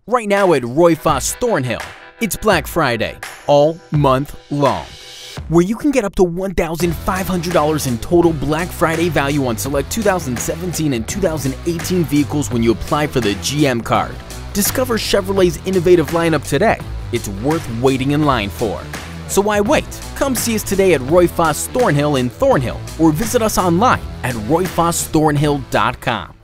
right now at Roy Foss Thornhill. It's Black Friday, all month long, where you can get up to $1,500 in total Black Friday value on select 2017 and 2018 vehicles when you apply for the GM card. Discover Chevrolet's innovative lineup today. It's worth waiting in line for. So why wait? Come see us today at Roy Foss Thornhill in Thornhill or visit us online at royfossthornhill.com.